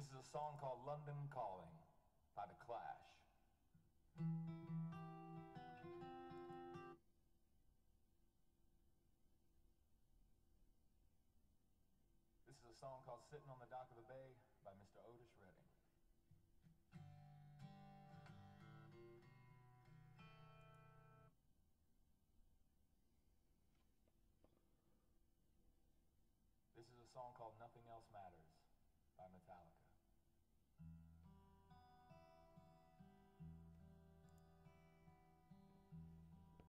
This is a song called London Calling by The Clash. This is a song called Sitting on the Dock of the Bay by Mr. Otis Redding. This is a song called Nothing Else Matters by Metallica.